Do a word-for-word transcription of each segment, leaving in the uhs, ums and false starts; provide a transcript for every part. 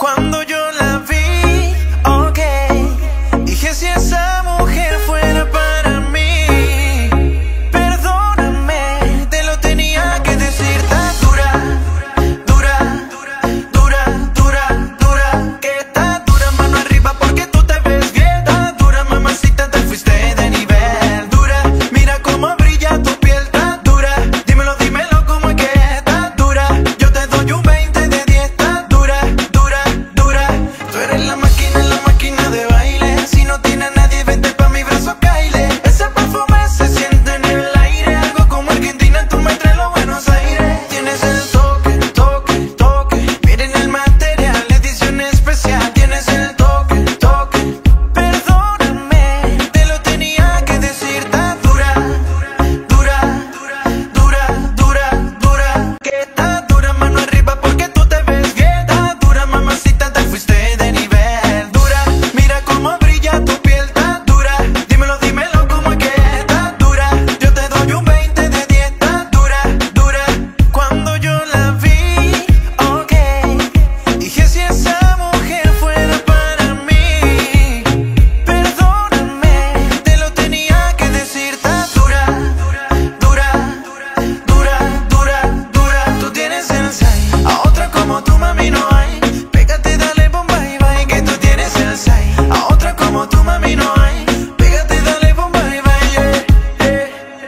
Cuando yo la vi, ok, dije si esa mujer fuera para mí. Perdóname, te lo tenía que decir. Está dura, dura, dura, dura, dura. Que está dura, mano arriba porque tú te ves bien. Está dura, mamacita, te fuiste de nivel. Dura, mira cómo brilla tu piel. Está dura, dímelo, dímelo cómo es que está dura. Yo te doy un veinte de diez. Está dura, dura, dura. Tú eres la máquina, la máquina de baile. Si no tienes a nadie, vente pa' mi brazo, caile. Ese perfume se siente en el aire. Algo como Argentina, tú me traes los Buenos Aires. Tienes el toque, toque, toque. Miren el material, edición especial. Tienes el toque, toque. Perdóname, te lo tenía que decir. Está dura, dura, dura, dura, dura. Que está dura, mano arriba porque tú te ves bien. Está dura, mamacita, te fuiste de nivel. Dura, mira cómo brilla tu piel. Está dura, dímelo, dímelo cómo es que está dura. Yo te doy un veinte de diez. Está dura, dura. Cuando yo la vi, ok, dije si esa mujer fuera para mí. Perdóname, te lo tenía que decir. Está dura, dura, dura, dura, dura. Tú tienes el seis, a otra como tu mami no hay. Pégate, dale bomba y bye, que tú tienes el seis, a otra como tu mami no hay. Pégate, dale bomba y bye, yeah, yeah.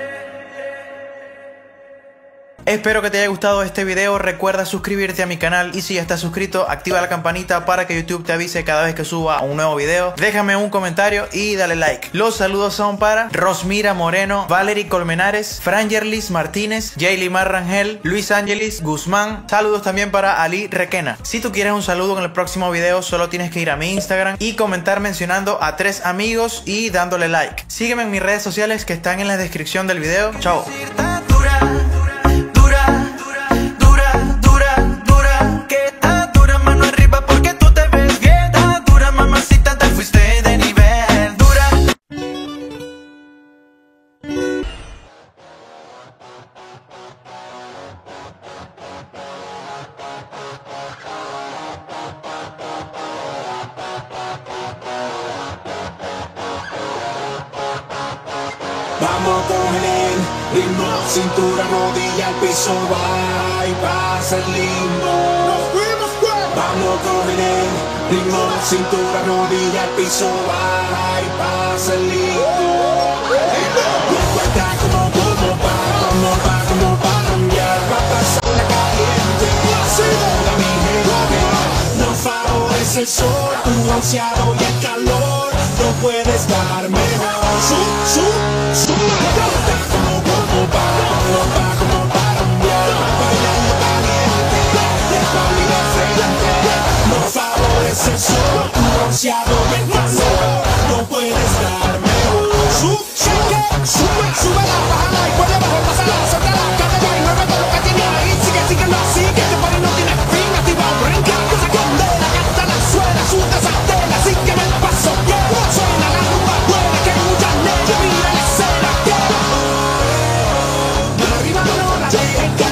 Espero que te haya gustado este video. Recuerda suscribirte a mi canal y si ya estás suscrito, activa la campanita para que YouTube te avise cada vez que suba un nuevo video. Déjame un comentario y dale like. Los saludos son para Rosmira Moreno, Valerie Colmenares, Frangerlis Martínez, Jaylimar Rangel, Luis Ángelis Guzmán. Saludos también para Ali Requena. Si tú quieres un saludo en el próximo video, solo tienes que ir a mi Instagram y comentar mencionando a tres amigos y dándole like. Sígueme en mis redes sociales que están en la descripción del video. Chao. Está dura, dura, dura, dura, dura. Que está dura, mano arriba porque tú te ves bien. Está dura, mamacita, te fuiste de nivel. Dura. Vamos con el ritmo, cintura, rodilla, al piso, va y pasa el limbo. Vamos con el ritmo, cintura, rodilla, al piso, va y pasa el limbo. Luego está como, como va, como va, como va a cambiar, va a pasar la caliente. Toda mi gente, no favorece el sol, tu bronceado y el calor, no puedes dar mejor. Su, su, su, está como, como va, como va, como va a cambiar, bailando caliente, de espalda y frente. No favorece el sol, tu bronceado y el calor, no puedes dar mejor. Su, su, sube, sube la bajada y por debajo pásala, suelta la cadera y mueve todo lo que tiene ahí. Sigue, sigue, no sigue, este party no tiene fin, activa, brinca, que se condena, canta la suela, suelta esa tela, así que me la paso bien. Suena la rumba buena, que hay mucha negra, mira la escena, que mano arriba, mano la derecha,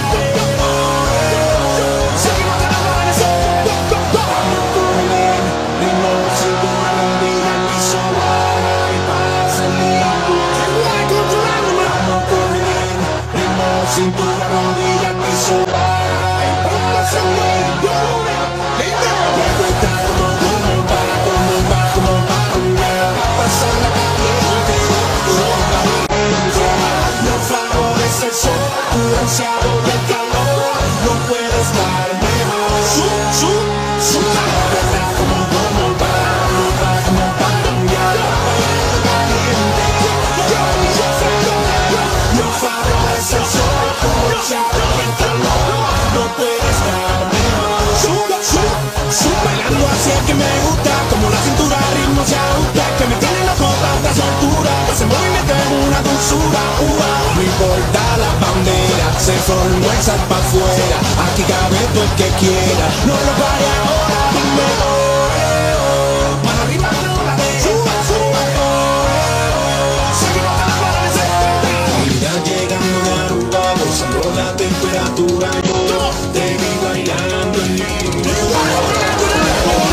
seguimos a la amanecer. Vamos con el ritmo, cintura, rodilla, al piso, baja y pasa el limbo. Vamos con el ritmo, cintura, rodilla, al piso, baja y pasa el limbo. Luego está como, como va, como va, como va a cambiar, va a pasar la caliente, toda mi gente. No favorece el sol, tu bronceado y el calor, no puedes dar mejor. Su, su, su, está como, como va, como va, como va a cambiar, bailando caliente, toda mi gente. No favorece el sol, tu bronceado y el calor, no puedes dar mejor. Su, su, su, bailando así es que me gusta, como la cintura al ritmo se ajusta, que me tiene loco tanta soltura, ese movimiento es una dulzura, uva. No importa la bandera, se formó el sal pa' afuera, aquí cabe todo el que quiera, no lo pare ahora, dime oh, eh, oh. Mano arriba, mano la derecha, sube, sube, oh, eh, oh. Seguimos a la amanecer. Mira llegando de Aruba, gozando la temperatura, yo te vi bailando en mi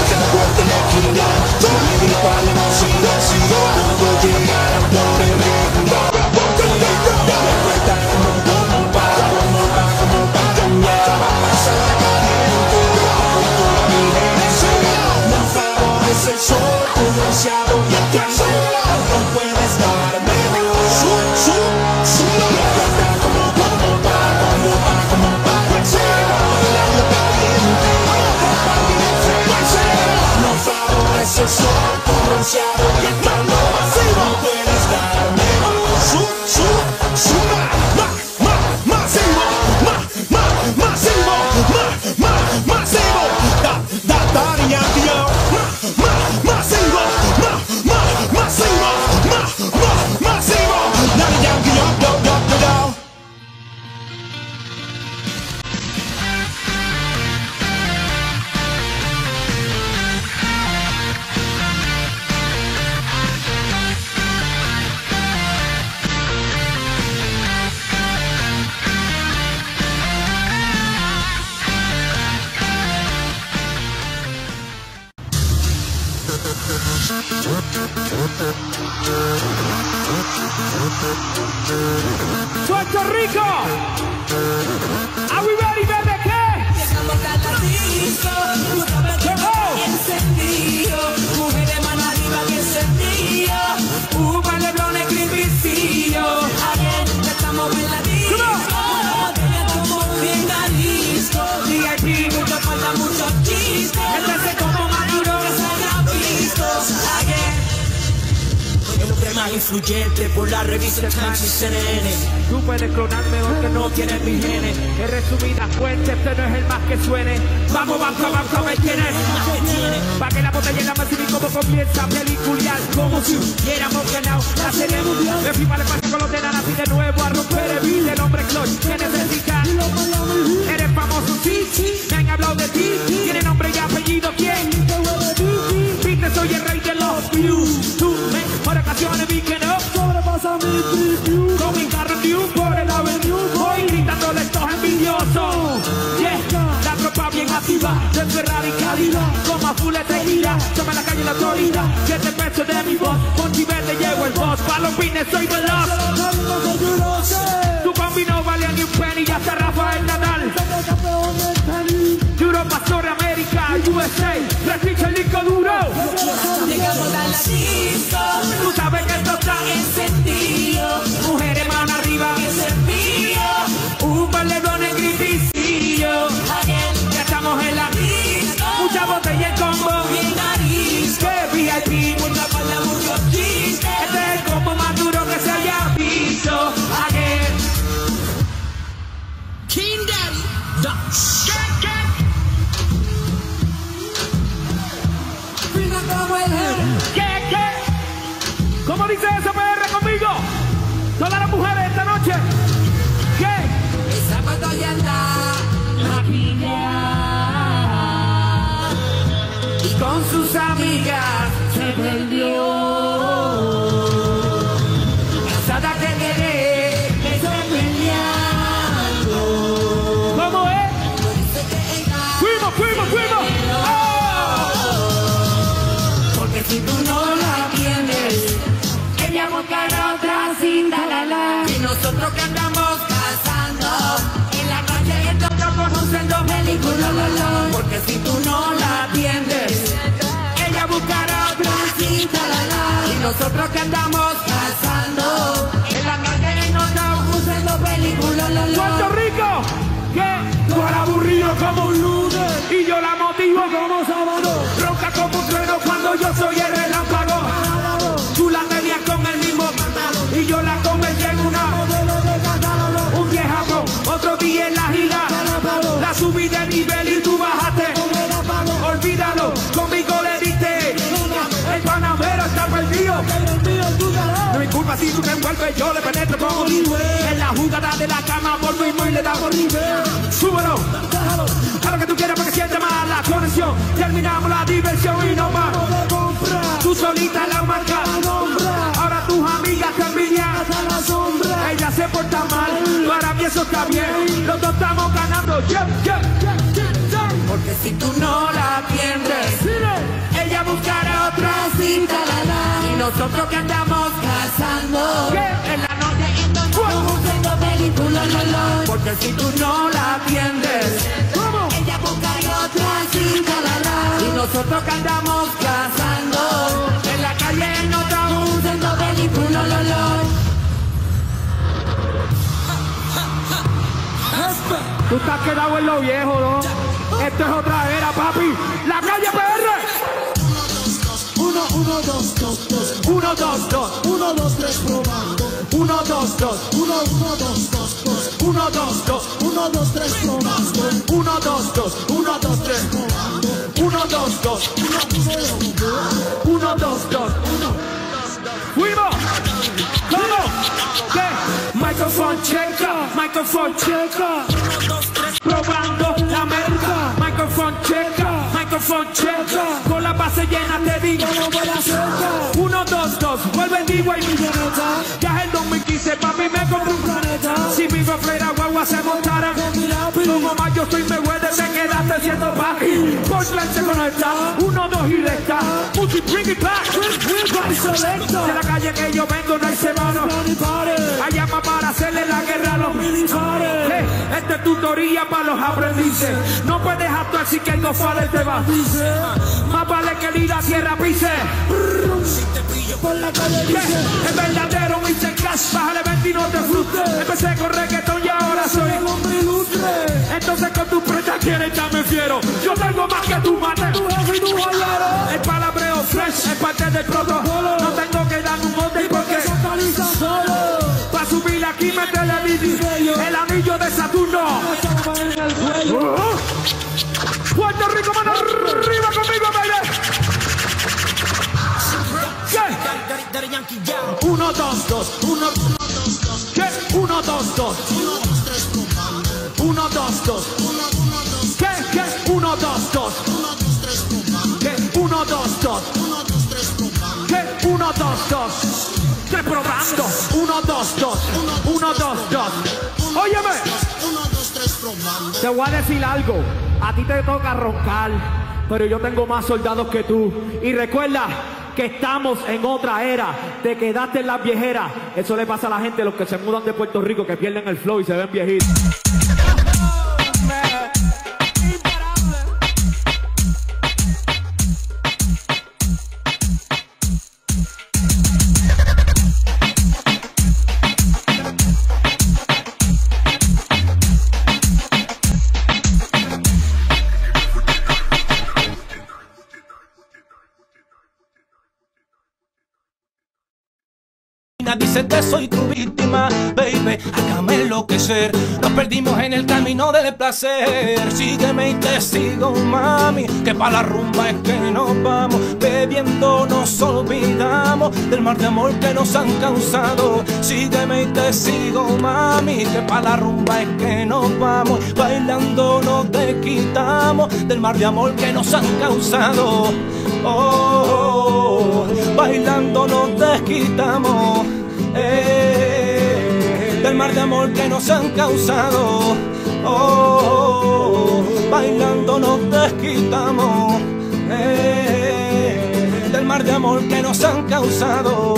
No puedes dar mejor. Su, su, su. Como pa, como pa, como pa, como pa. Bailando caliente. No favorece el sol, tu bronceado y el calor. No puedes dar mejor. Su, su, su. Ma, ma, ma, masivo. Ma, ma, masivo. Ma, ma, masivo. Da, da, Daddy Yankee, yo. Ma, ma, masivo. Ma, ma, masivo. Ma, ma, masivo. Daddy Yankee, yo, yo, yo, yo, yo. Puerto Rico, are we ready, baby? ¿Qué? Mujeres mano arriba que encendido, un par de blones cripicillo. Estamos en la disco, estamos bien a disco. D I P, mucho falta, mucho chisco. Entonces como maduro que se haya visto. El hombre más influyente por la revista Times y C N N. Tú puedes clonarme porque no tienes mi genes. En resumidas cuentas, este no es el más que suene. Vamos, banco, banco, ¿me tienes? Pa' que la botella la más y como comienza a peliculiar. Como si hubiéramos ganado la serie mundial. Me fui para el parque con los de nanas y de nuevo a romper el beat. El hombre clutch que necesita. Eres famoso, sí, sí. Me han hablado de ti. Tiene nombre y apellido, ¿quién? Viste, soy el rey de los views. Tú, mejor ocasiones vi que no sobrepasa mi preview. Con mi carro new por el avenue. Voy gritándole estos envidiosos. Yeah, la tropa bien activa. De Ferrari Cadillac. Como a full tequila. Toma la calle la autoridad. Siete pesos de mi voz. Con verde llevo el boss. Pa' los fines soy veloz. Tu combi no vale ni un penny. Ya está Rafael Nadal. Duro Pastor América, U S A. Repicha el disco duro. Llegamos a la disco, Tú sabes que esto está encendido. mujeres mano arriba. Que se envío, Un par de blones gripicillo. Ya estamos en la disco, mucha botella en combo. bien arisco. Que V I P. Mucha falta, mucho chiste. Este es el combo más duro que se haya visto. Again. King Daddy, Fina como el héroe. ¿Qué, qué? ¿Cómo dice esa P R conmigo? Todas las mujeres esta noche. ¿Qué? El sábado ya anda maquillada Y con sus amigas se perdió. Casada que quiere. Me estoy peleando. ¿Cómo es? Dice que ella Fuimos, fuimos, fuimos. ¡Oh! porque si tú no la tienes, ella buscará otra cinta, la la. Y nosotros que andamos cazando en la calle y en otro conociendo películas, la la. Porque si tú no la atiendes, ella buscará otra cinta, la la. Y nosotros que andamos cazando en la calle y en otro conociendo películas, la la. Puerto Rico. ¿Qué? Tú eres aburrido como un lunes y yo la motivo como sábado. Ronca como un trueno cuando yo soy el relámpago. Tú la tenías con el mismo pantalón y yo la convertí en una un viejo, otro día en la gira. La subí de nivel y tú bajaste. Olvídalo, conmigo le diste. El panamero está perdido. No es culpa si tú te envuelves, yo le penetro como nivel. En la jugada de la cama volvimos y le damos nivel. Súbelo, déjalo, a lo que tú quieras porque siente más la conexión. Terminamos la diversión y no más. Tú solita la marca. Ahora tus amigas te envidian. Ella se porta mal, para mí eso está bien. Los dos estamos ganando. Yeah, yeah, yeah, yeah. Porque si tú no la atiendes, ella buscará otra cinta, la la. Y nosotros que andamos cazando ¿Qué? en la noche estamos viendo películas, la la. Porque si tú no la atiendes, ¿Cómo? ella buscará otra cinta, la la. Y nosotros que andamos cazando en la calle no estás quedado en lo viejo, ¿no? Esto es otra era, papi. La calle P R. Uno, uno, dos, dos, dos. Uno, dos, dos. Uno, dos, tres, probando. Uno, dos, dos. Uno, uno, dos, dos, dos. Uno, dos, dos. Uno, dos, tres, probando. Uno, dos, dos. Uno, dos, tres. Uno, dos, dos. Uno, dos, dos. ¡Fuimos! ¿Cómo? ¿Qué? Microphone checker, microphone checker. Probando la merca. Microphone checker, microphone checker. Con la base llena te digo, no voy a hacer. Uno, dos, dos. Vuelve digo y milloneta. Ya es el dos mil quince, papi, me compré un planeta. Si mi flera guagua se montara como más yo soy me huele, te quedaste siendo papi. Portland se conecta. Uno, dos y recta. Music, bring it back. De la calle que yo vengo no hay semana. Hay llama para hacerle la guerra a los militares. Hey, esta es tutoría para los aprendices. No puedes actuar si que el gofale te batice. Más vale que ni la tierra pise. Si te pillo por la calle dice es verdadero, mi cash. Bájale veinte y no te frustres. Empecé con reggaetón y ahora soy el hombre ilustre. Entonces con tu preta quieres ya me fiero. Yo tengo más que tu mate. Tu jefe y tu joyero. El palabreo fresh es parte del protocolo. No tengo que dar un bote porque Focaliza solo. pa' subir aquí métele el Didi. El anillo de Saturno. En el cuello. Uh-huh. Puerto Rico, mano arriba conmigo, baby. ¿Qué? Uno, dos, dos. Uno, ¿qué? Uno, dos, dos. Uno, dos, dos. ¿Qué? ¿Qué? Uno, dos, dos. ¿Qué? Uno, dos, dos. ¿Qué? Uno, dos, dos. Estoy probando. Uno, dos, dos. Uno, dos, dos. Óyeme. Te voy a decir algo. A ti te toca roncar, pero yo tengo más soldados que tú. Y recuerda que estamos en otra era. Te quedaste en las viejeras. Eso le pasa a la gente, los que se mudan de Puerto Rico, que pierden el flow y se ven viejitos. Dicen que soy tu víctima, baby, hágame enloquecer. Nos perdimos en el camino del placer. Sígueme y te sigo, mami, que pa' la rumba es que nos vamos. Bebiendo nos olvidamos del mar de amor que nos han causado. Sígueme y te sigo, mami, que pa' la rumba es que nos vamos. Bailando nos desquitamos del mar de amor que nos han causado. Oh, bailando nos desquitamos. Eh, del mar de amor que nos han causado. Oh, bailando nos desquitamos. Eh, del mar de amor que nos han causado.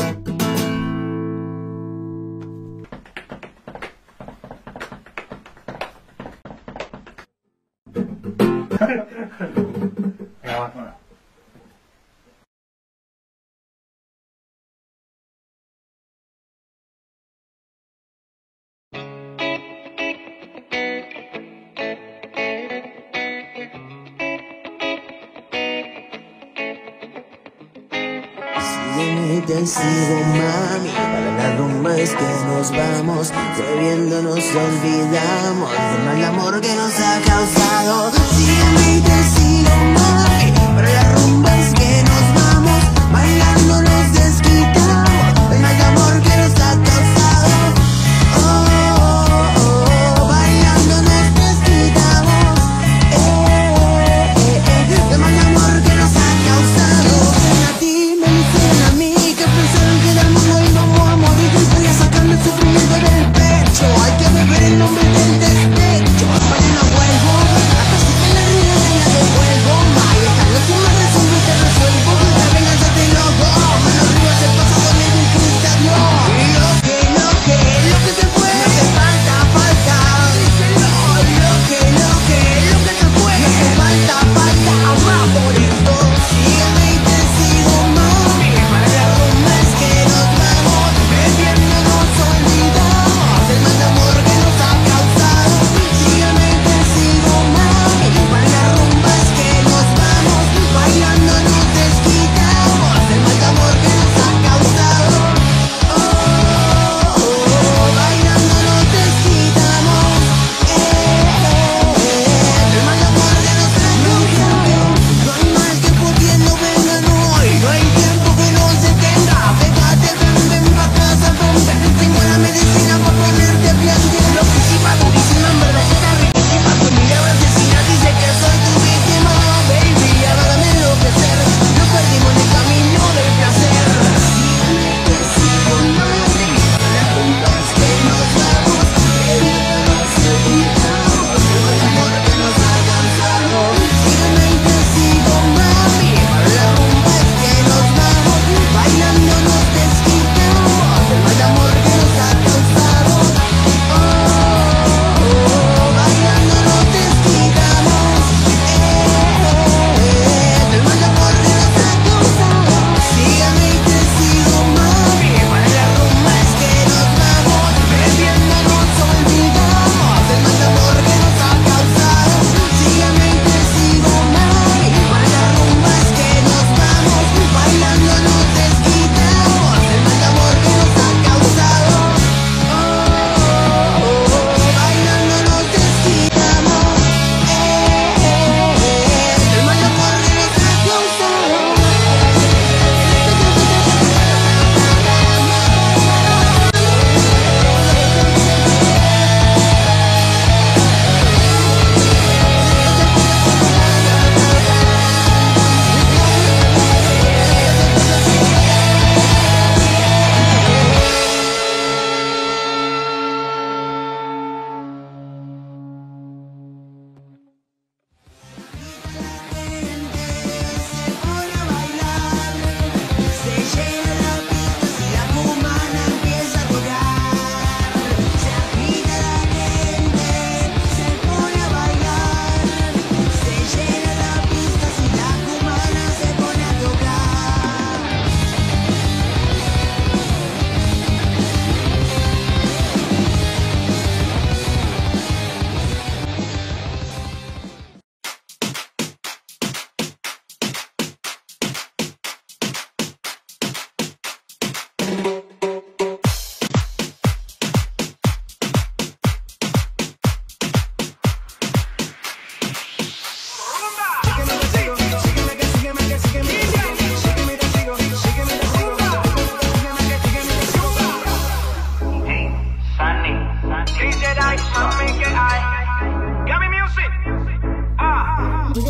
Y te sigo, mami, para la rumba es que nos vamos. Bebiendo nos olvidamos del mal amor que nos ha causado. Sígueme y te sigo, mami, para la rumba es que nos vamos. Bailando nos desquitamos del mal amor que nos ha causado. Oh, oh, oh, oh, bailando nos desquitamos. Eh, eh, eh, del mal amor que nos ha causado. A ti me dicen a mí que pensaron que del mundo íbamos a morir. Que voy a sacarme el sufrimiento del pecho. Hay que beber el nombre del despecho. Mañana vuelvo a casi que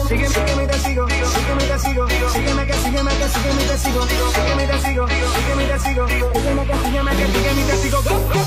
sígueme, sígueme y te sigo, sígueme y te sigo, sígueme que sígueme que sígueme y te sigo, sígueme y te sigo, sígueme y te sigo, sígueme que sígueme que sígueme y te sigo. Go, go.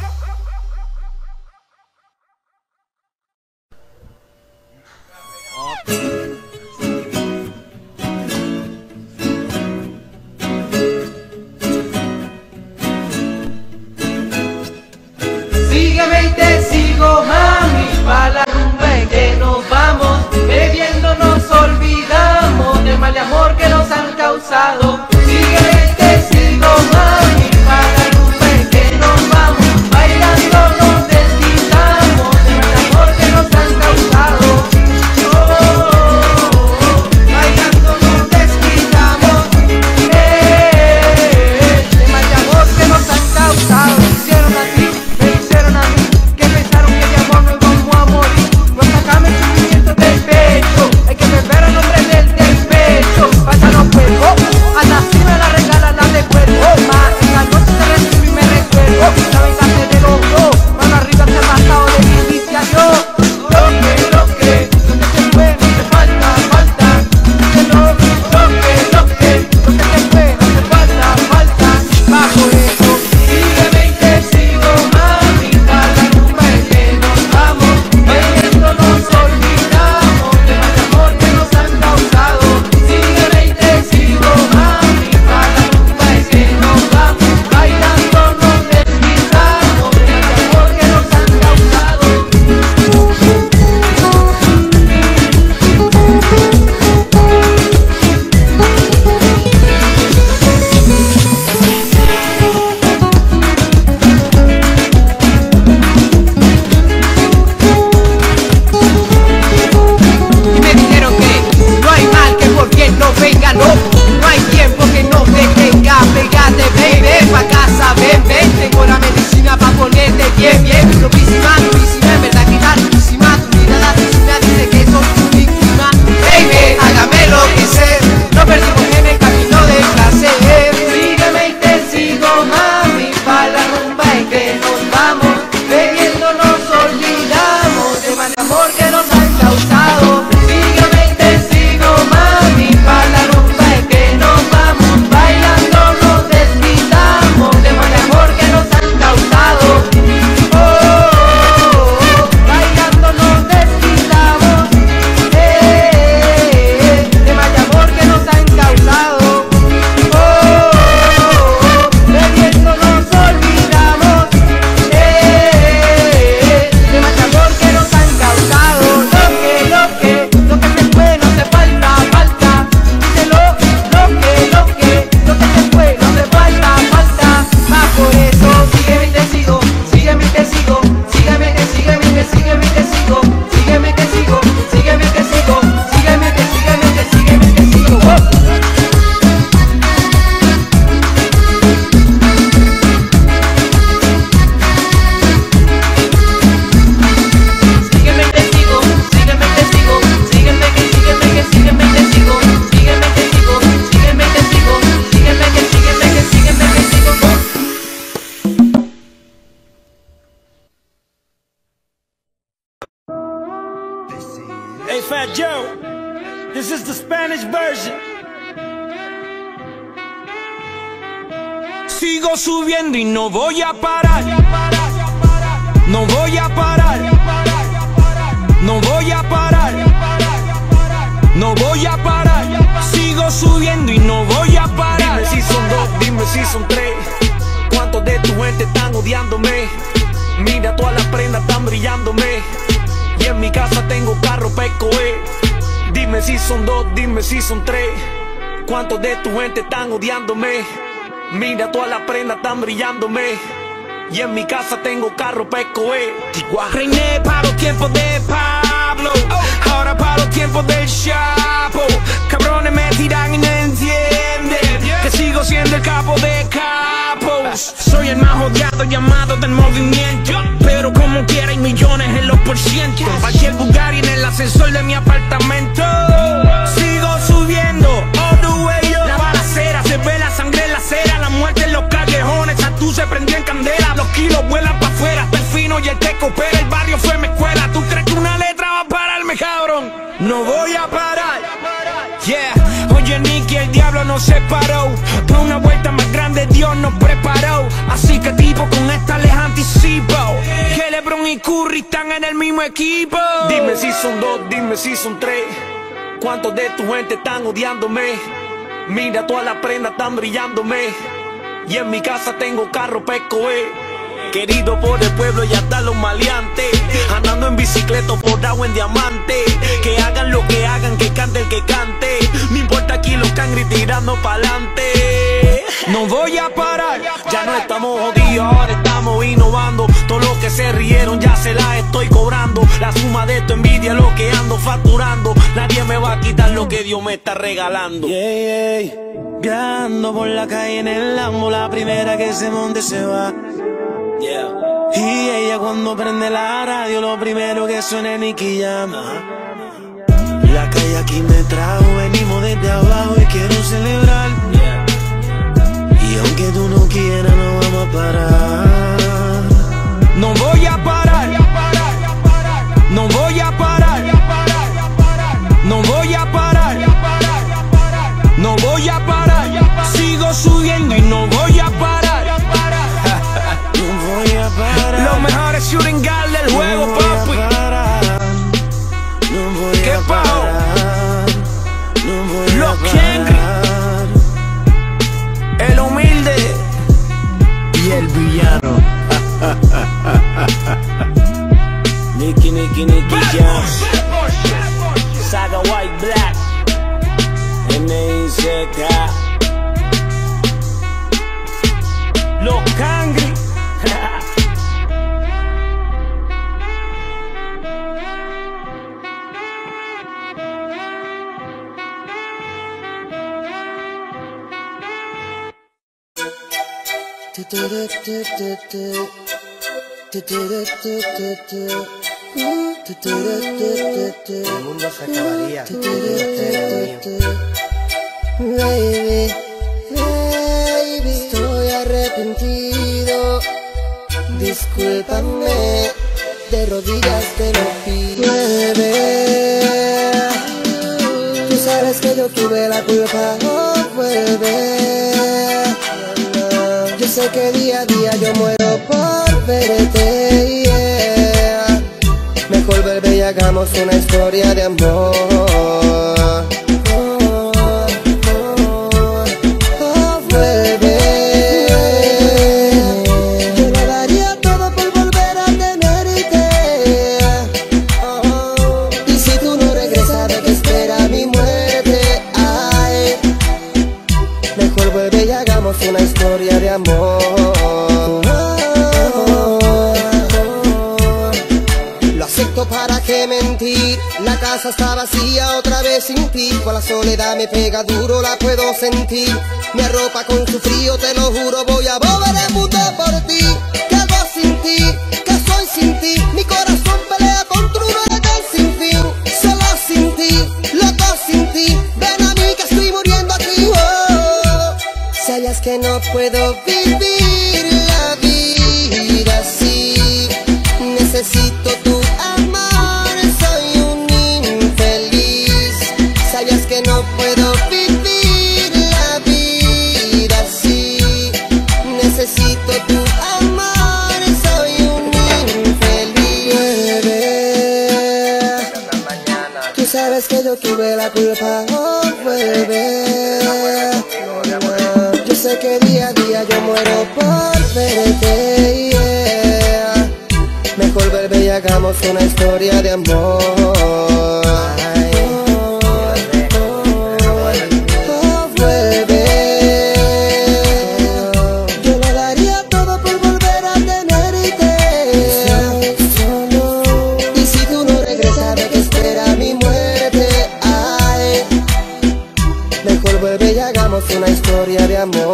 Sígueme y te sigo, mami, pa' la rumba en que nos vamos. Bebiendo nos olvidamos del mal de amor que nos han causado. Sígueme y te sigo, mami, pa' la rumba en que nos vamos. Bailando nos desquitamos del mal de amor que nos han causado. Oh, bailando nos desquitamos, eh, del mal de amor que nos han causado. Hicieron así. Que pensaron que de amor nos vamos a morir. No sacamos el sentimiento del pecho. Hay que beber el nombre del despecho. Pasa los cuerpos, a la cima la regala la de cuerpo. Más en la noche te recibo y me recuerdo. La venganza de los dos, mano arriba se ha pasado de mi dice adiós. Lo que, lo que, lo que se fue, no te falta, falta. Díselo, lo que, lo que, lo que se fue, no te falta, falta. Bajo eso, sígueme y te sigo, mami. Nos olvidamos del mal amor que nos han causado. Sígueme y te sigo, mami, para la rumba es que nos vamos. Bailando nos desquitamos del mal amor que nos han causado. No venga, no, no hay tiempo que no te tenga. Pégate, baby, pa' casa, ven, ven. Tengo la medicina pa' ponerte bien, bien. Loquísima, loquísima, en verdad que está loquísima. Tu mirada asesina dice que sos tu víctima. Baby, hágame lo que sé. Nos perdimos en el camino del placer. Sígueme y te sigo, mami, pa' la rumba en que nos vamos. Bebiendo nos olvidamos del mal amor que nos han causado. Sígueme y te sigo, mami, pa' la rumba es que nos vamos. Bailando nos desquitamos del mal amor que nos han causado. Oh, oh, oh, bailando nos desquitamos, eh, del mal amor que nos han causado. Oh, oh, oh, bebiendo nos olvidamos, eh, del mal amor que nos han causado. Lo que, lo que, lo que se fue no te falta, falta. Díselo, lo que, lo que, lo que se fue no te falta, falta. Va por eso, sígueme y te sigo, sígueme y te sigo, sígueme que sígueme que sígueme que sigo, sígueme que sigo, sígueme que sigo, sígueme que sígueme que sígueme que sigo. Oh. Sígueme y te sigo, sígueme y te sigo, sígueme que sígueme que sígueme y te sigo, sígueme que sigo, sígueme y te sigo, sígueme que sígueme que sígueme que sigo. Hey Fat Joe, this is the Spanish version. Sigo subiendo y no voy a parar. No voy a parar. No voy a parar. No voy a parar. Sigo subiendo y no voy a parar. Dime si son dos, dime si son tres. ¿Cuántos de tu gente están odiándome? Mira, todas las prendas están brillándome. Y en mi casa tengo carro pa' escoger. Dime si son dos, dime si son tres. ¿Cuántos de tu gente están odiándome? Mira, todas las prendas están brillándome. Y en mi casa tengo carro pa' escoger. Reiné para los tiempos de Pablo, ahora para los tiempos del Chapo. Cabrones me tiran y no entienden que sigo siendo el capo de capos. Soy el más odiado llamado del movimiento, pero como quiera hay millones en los por ciento. Parqué el Bugatti en el ascensor de mi apartamento. Sigo subiendo all the way up. La balacera, se ve la sangre en la acera, la muerte en los callejones. Tú se prendió en candela, los kilos vuelan pa' afuera. Hasta el fino y el que coopera, el barrio fue mi escuela. ¿Tú crees que una letra va a pararme, cabrón? No voy a parar. mundo nos separó, pa' una vuelta más grande Dios nos preparó. Así que tipo, con esta les anticipo que LeBron y Curry están en el mismo equipo. Dime si son dos, dime si son tres. ¿Cuántos de tu gente están odiándome? Mira, todas las prendas están brillándome. Y en mi casa tengo carro pa' escoger. Querido por el pueblo y hasta los maleantes. Andando en bicicleta por agua en diamante. Que hagan lo que hagan, que cante el que cante. No importa aquí los cangri tirando pa'lante. No voy a parar. Ya no estamos jodidos, ahora estamos innovando. Todos los que se rieron ya se la estoy cobrando. La suma de tu envidia lo que ando facturando. Nadie me va a quitar lo que Dios me está regalando. Yeah, yeah. Guiando por la calle en el Lambo, la primera que se monte se va. Yeah. Y ella cuando prende la radio, lo primero que suena es Nicky Jam. Uh-huh. La calle aquí me trajo, venimos desde abajo y quiero celebrar. Yeah. Y aunque tú no quieras, no vamos a parar. No voy a parar. No voy a parar. No voy a parar. No voy a parar. Sigo subiendo y no voy a parar. No voy a parar. Los mejores shooting guard del juego, no voy papi. A parar. No voy ¿Qué a pajo? parar. No voy Los a Kengri. parar. El humilde Y el villano. Nicky, Nicky, Nicky Jam. Saga White Black. N I C K. Los Cangri. El mundo se acabaría. Baby, baby, estoy arrepentido. Discúlpame, de rodillas te lo pido. Vuelve, tú sabes que yo tuve la culpa. Oh, vuelve. Yo sé que día a día yo muero por verte. Yeah. Mejor vuelve y hagamos una historia de amor. Una historia de amor. Lo acepto, para qué mentir. La casa está vacía otra vez sin ti. Con la soledad me pega duro, la puedo sentir. Me arropa con su frío, te lo juro. Voy a mover el mundo por ti. ¿Qué hago sin ti? ¿Qué soy sin ti? Mi corazón pelea contra un huracán sin fin. Solo sin ti, loco sin ti. Ven a mí que estoy muriendo aquí. Oh. Sabías que no puedo vivir la vida así. Necesito tu amor, soy un infeliz. Sabías que no puedo vivir la vida así. Necesito tu amor, soy un infeliz. Vuelve. Tú sabes que yo tuve la culpa. Oh, vuelve. Yo sé que día a día yo muero por verte, yeah. Mejor vuelve y hagamos una historia de amor. Ay, oh, oh, oh, vuelve. Yo lo daría todo por volver a tenerte. Y si tú no regresas, ve que espera mi muerte. Ay, mejor vuelve y hagamos una historia de amor.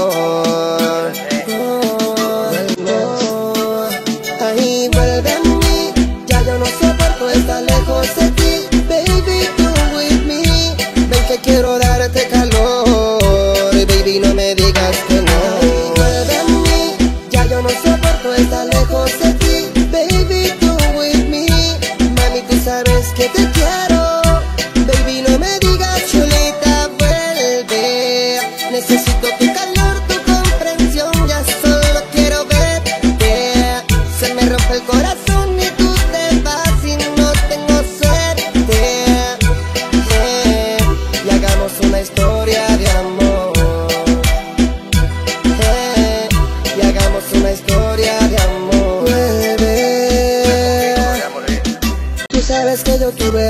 Ay, vuelve a mí, ya yo no soporto estar lejos de ti. Baby, come with me, ven que quiero darte calor. Baby, no me digas que no. Ay, vuelve a mí, ya yo no soporto estar lejos de ti. Baby, come with me, mami, tú sabes que te quiero. Baby, no me digas chulita, vuelve.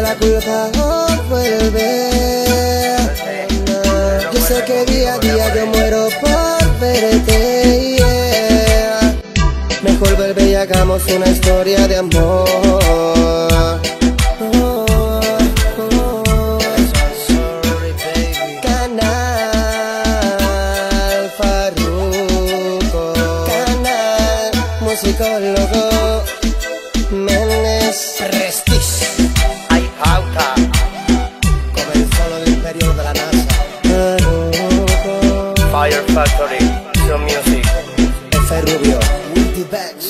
la culpa o vuelve. Yo sé que día a día yo muero por verte, yeah. Mejor vuelve y hagamos una historia de amor. Oh, oh. Canal Farruko, Canal Musicólogo Menes Prestige. Hay pauta. Comenzó lo del imperio de la NASA. Farruko, Fire Factory, Some Music. F. Rubio, Multibex.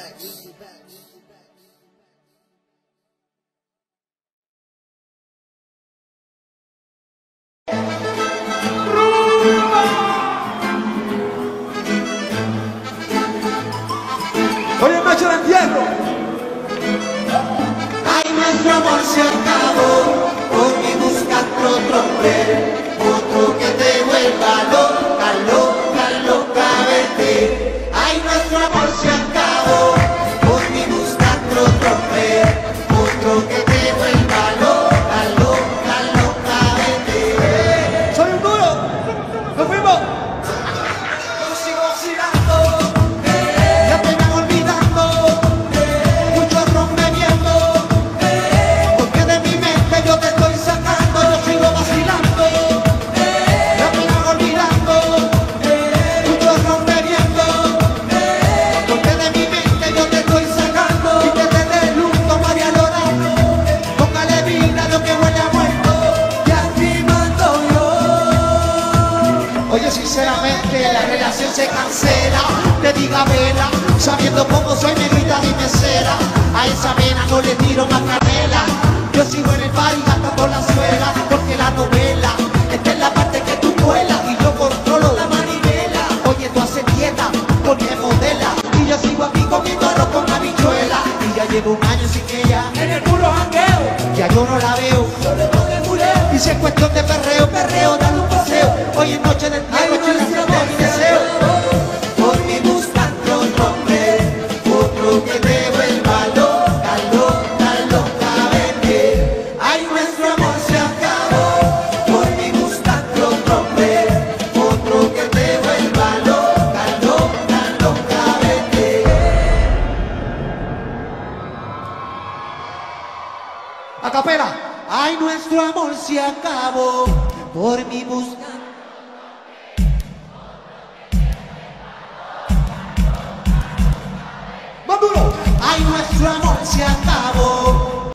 Oye, macho de entierro. Ay, nuestro amor se acabó, por mí buscando otro hombre, otro que te vuelva loca, loca, loca verte. Ay, nuestro amor se acabó, por mí buscando otro hombre, otro que te vuelva loca, loca, loca verte. Soy un duro. Nos fuimos. Yo sigo vacilando, ya te van olvidando, mucho ron bebiendo, porque de mi mente yo te estoy sacando. Yo sigo vacilando, ya te van olvidando, mucho ron bebiendo, porque de mi mente yo te estoy sacando. Y que te dé luto, María Lorano, póngale vida a lo que huele a muerto, y así mando yo. Oye, sinceramente la relación se cancela. Te diga vela, sabiendo cómo soy, me grita y me cera. A esa vena no le tiro más canela. Yo sigo en el bar y gasto por la suela, porque la novela esta es la parte que tú vuelas y yo controlo la manivela. Oye, tú haces dieta porque modela y yo sigo aquí comiendo arroz con habichuela. Y ya llevo un año sin ella en el puro jangueo, ya yo no la veo, solo con el muleo. Y si es cuestión de perreo, perreo, dale un paseo. Hoy es noche de entierro, noche de mi deseo. Por mí buscando otro hombre, otro que te vuelva loca, loca, loca verte. Ay, nuestro amor se acabó, por mí buscando otro hombre, otro que te vuelva loca, loca, loca verte. A capela. Ay, nuestro amor se acabó, por mi busca. ¡Más duro! Ay, nuestro amor se acabó.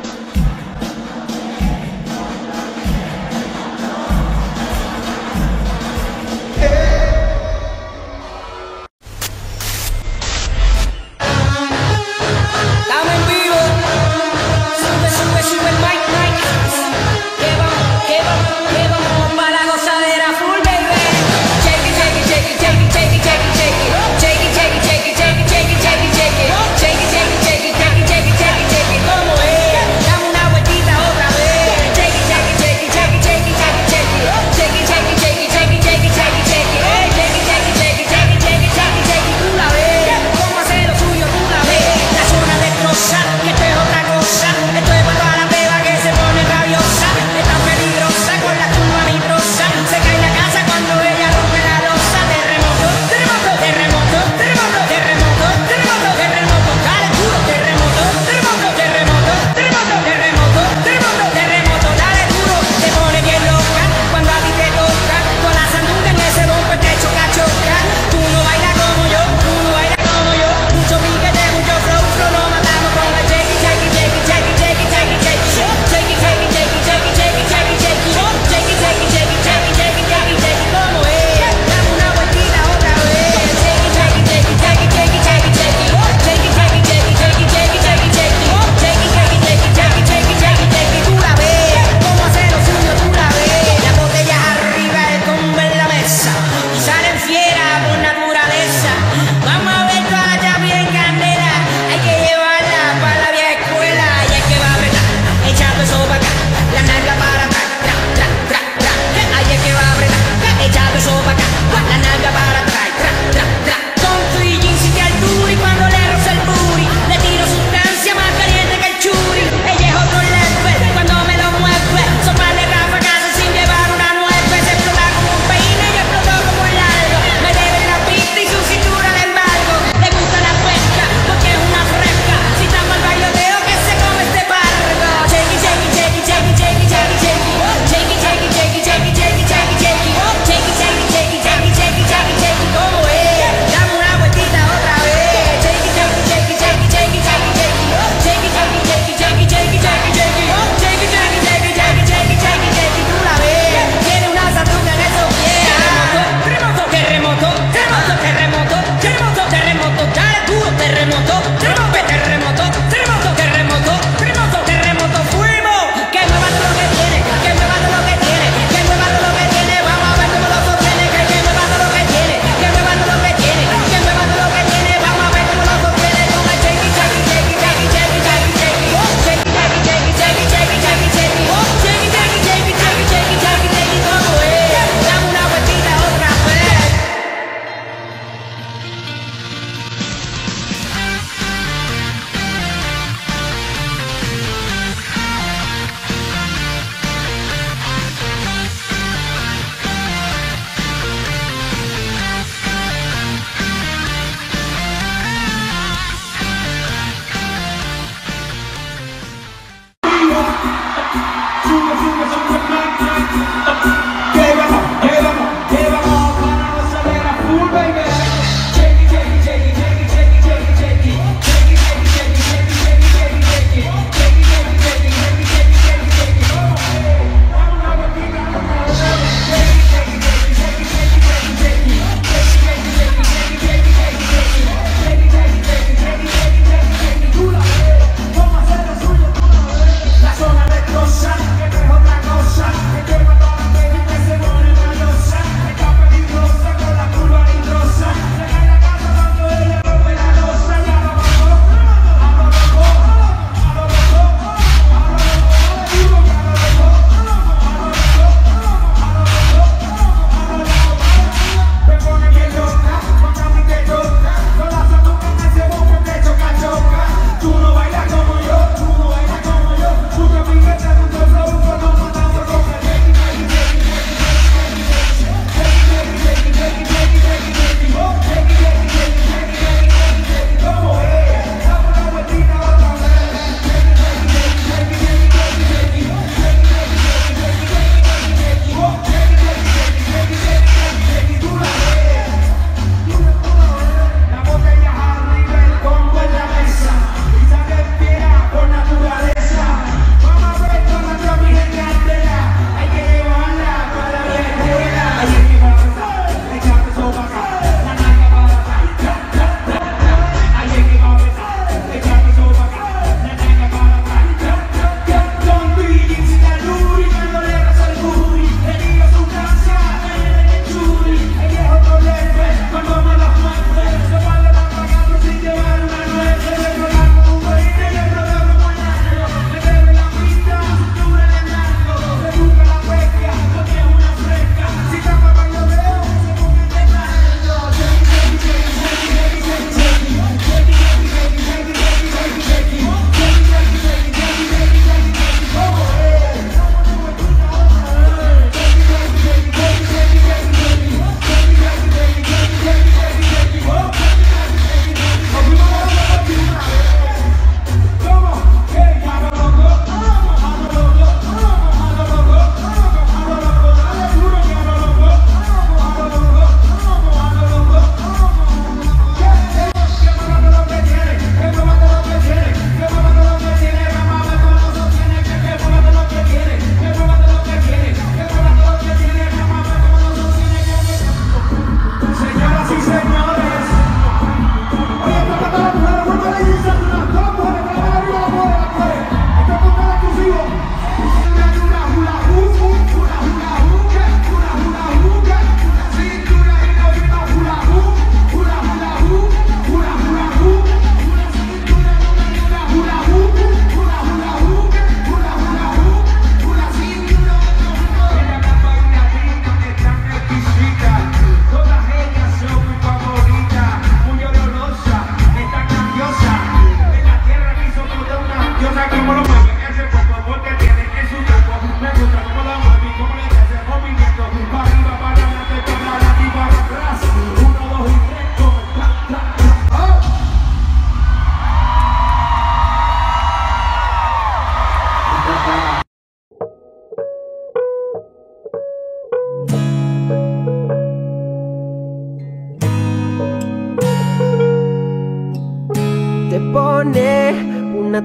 Estamos en vivo. Sube, sube, sube el mic, mic. Que vamos, que vamos, que vamos para la gozadera full, baby. Shake it, shake it, shake it, shake it, shake it, shake it, shake it. Shake it, shake it, shake it, shake it, shake it, shake it, shake it. Shake it, shake it, shake it, shake it, shake it, shake it, shake it.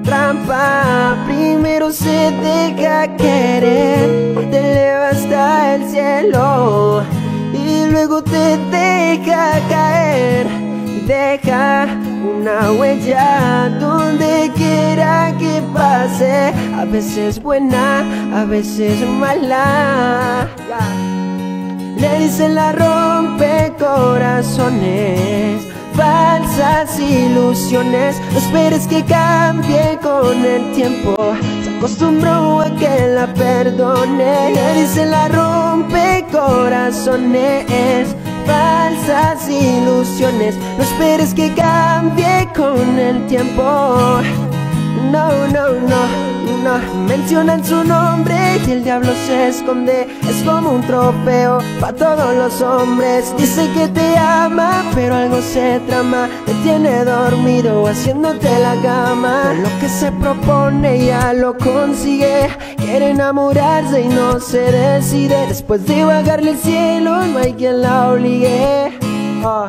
trampa. Primero se deja querer, te eleva hasta el cielo y luego te deja caer y deja una huella donde quiera que pase. A veces buena, a veces mala. Le dicen la rompe corazones, falsas ilusiones. No esperes que cambie con el tiempo, se acostumbró a que la perdone. Le dicen la rompe corazones, falsas ilusiones. No esperes que cambie con el tiempo. No, no, no, no. Mencionan su nombre y el diablo se esconde. Es como un trofeo para todos los hombres. Dice que te ama, pero algo se trama. Te tiene dormido haciéndote la cama. Con lo que se propone ya lo consigue. Quiere enamorarse y no se decide. Después de bajarle el cielo no hay quien la obligue. Oh.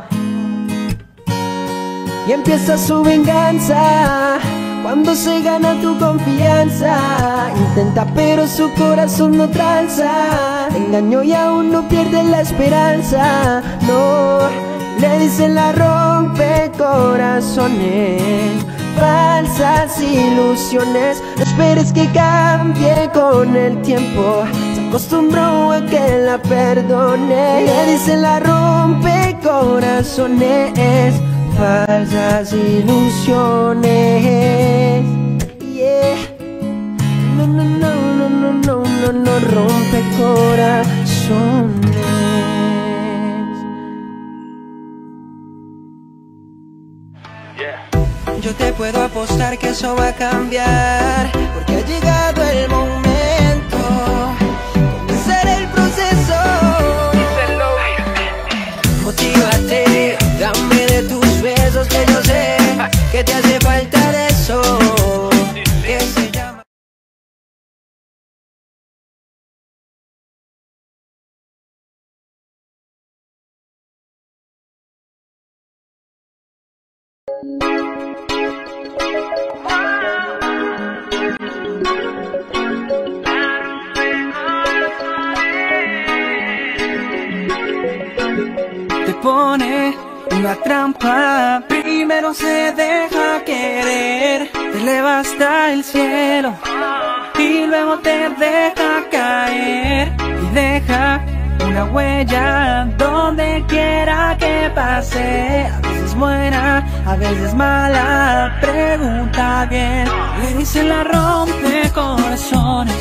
Y empieza su venganza cuando se gana tu confianza. Intenta pero su corazón no tranza. Te engañó y aún no pierde la esperanza. No, le dicen la rompe corazones, falsas ilusiones. No esperes que cambie con el tiempo, se acostumbró a que la perdone. Le dicen la rompe corazones, falsas ilusiones. Yeah. No, no, no, no, no, no, no, no rompe corazones. Yo te puedo apostar que eso va a cambiar, porque ha llegado el momento, comenzar el proceso. Motívate, dame de tus besos que yo sé que te hace falta de eso. Que se llama... Te pone una trampa, primero se deja querer, te eleva hasta el cielo y luego te deja caer y deja una huella donde quiera que pase. A veces buena, a veces mala, pregunta bien. Le dicen la rompe corazones,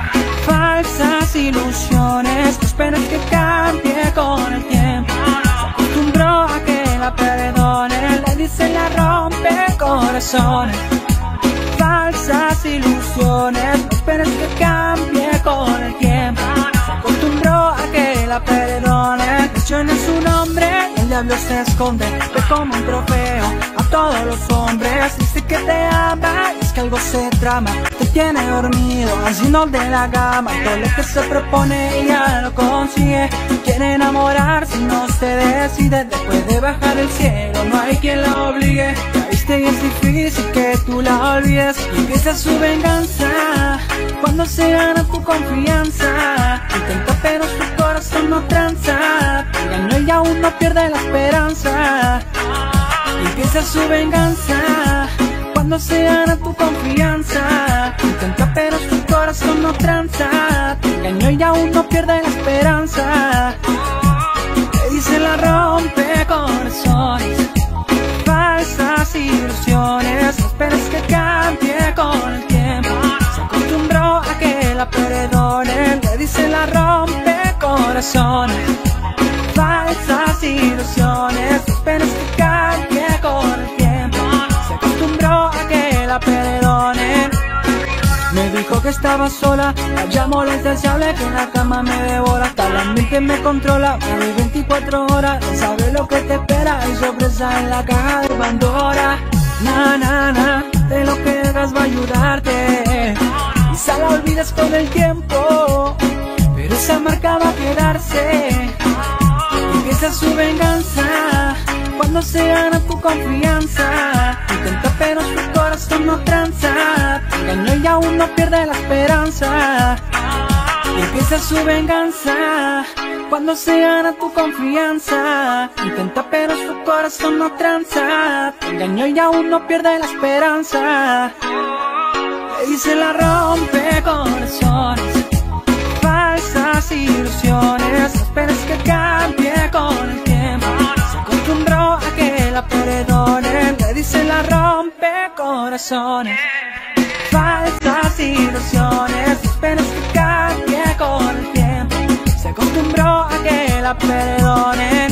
falsas ilusiones. Esperas que cambie con el tiempo, se acostumbró a que la perdone. Le dicen la rompe corazones, falsas ilusiones. No esperes que cambie con el tiempo, se acostumbró a que la perdone. Menciona su nombre, el diablo se esconde. Ve como un trofeo a todos los hombres. Dice que te ama y es que algo se trama. Te tiene dormido haciendo de la cama. Todo lo que se propone ella lo consigue. Quiere enamorarse y no se decide. Después de bajar el cielo no hay quien la obligue. Ya viste y es difícil que tú la olvides. Y empieza su venganza cuando se gana tu confianza. Intenta pero su corazón no tranza. Te engañó y aún no pierde la esperanza. Y empieza su venganza cuando se gana tu confianza. Intenta pero su corazón no tranza. Te engañó y aún no pierde la esperanza. Le dice la rompe corazones, falsas ilusiones. No esperes que cambie con el tiempo, se acostumbró a que la perdone. Le dice la rompe corazones, falsas ilusiones. No esperes que cambie con el tiempo, se acostumbró a que la perdone. Me dijo que estaba sola, la llamo la insaciable que en la cama me devora. Hasta la mente me controla, más de veinticuatro horas. No sabe lo que te espera, hay sorpresa en la caja de Pandora. Na, na, na, de lo que hagas va a ayudarte. Quizá la olvides con el tiempo, pero esa marca va a quedarse. Empieza su venganza cuando se gana tu confianza. Intenta pero su corazón no tranza, te engañó y aún no pierde la esperanza. Y empieza su venganza cuando se gana tu confianza. Intenta pero su corazón no tranza, te engañó y aún no pierde la esperanza. Le dice la rompe corazones, falsas ilusiones. Esperas que cambie con el tiempo, se acostumbró a que la perdonen. Le dice la rompe corazones, falsas ilusiones. Esperas que cambie con el tiempo, se acostumbró a que la perdonen.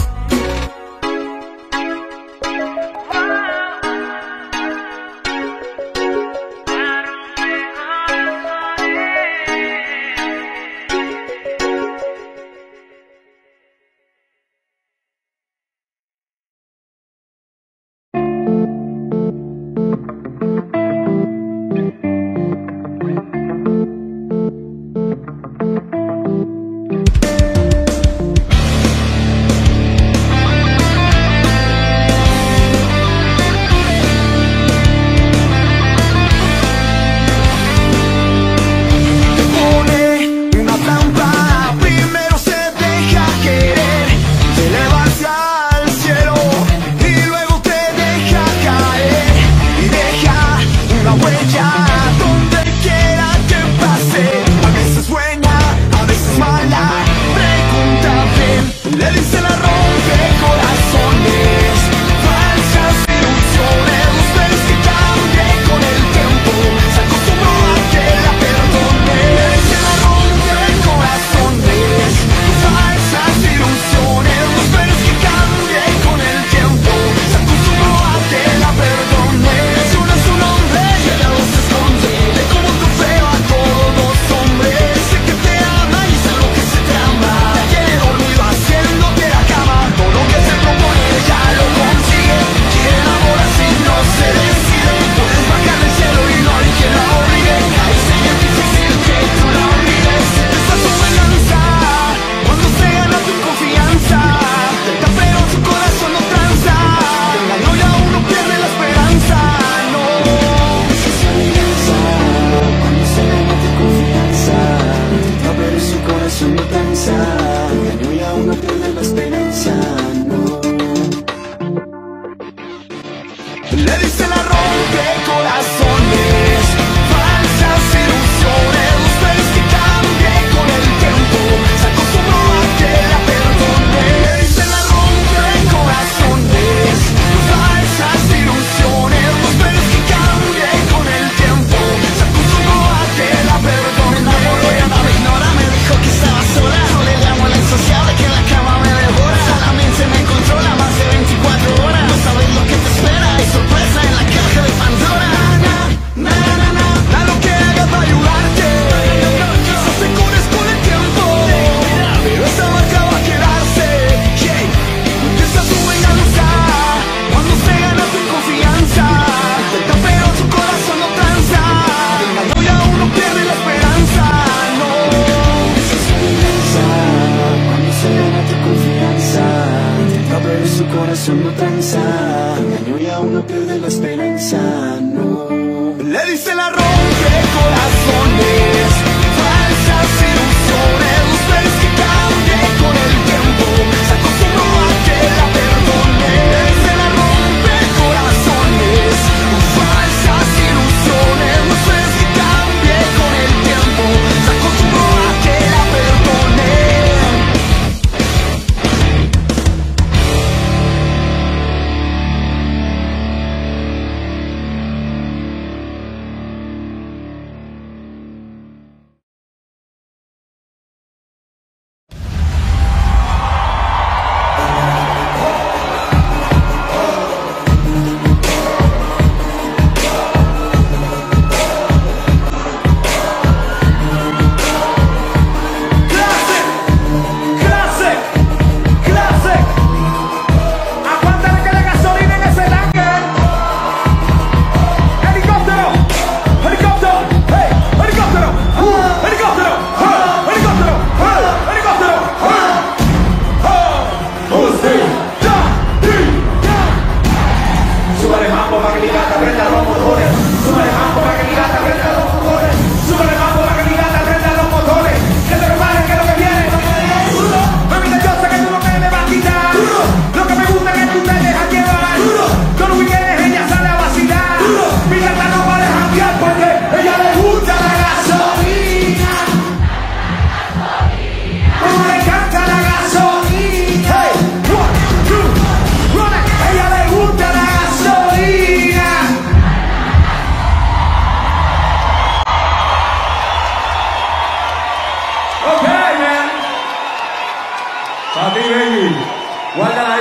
corazón no tranza, engañó y aún no pierde la esperanza, no. Le dice la rompe corazones, falsas ilusiones, esperes que cambie con el tiempo, se acostumbró a que la perdone. Le dice la rompe corazones, falsas ilusiones, esperes que cambie con el tiempo, se acostumbró a que la perdone. ti, baby. Guarda